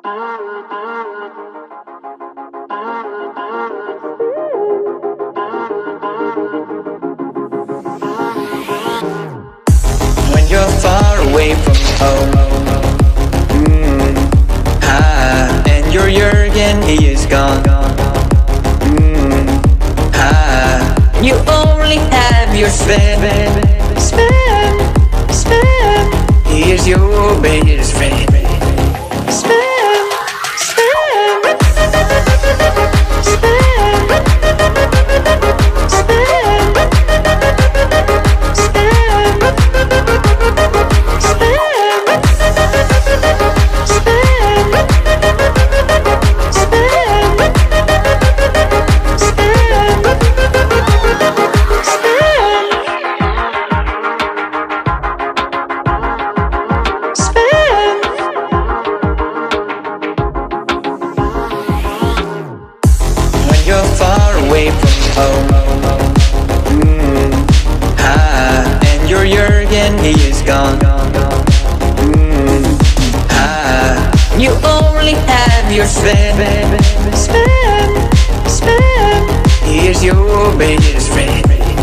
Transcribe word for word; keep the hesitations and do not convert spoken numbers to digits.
When you're far away from home, mm, ah, and your Jurgen, he is gone, mm, ah, you only have your Sven, Sven, Sven, he is your best friend. Sven, Sven, Sven. You're far away from home, mm, ah, and your Jurgen, he is gone, mm, ah, you only have your Sven, Sven, Sven, he is your best friend.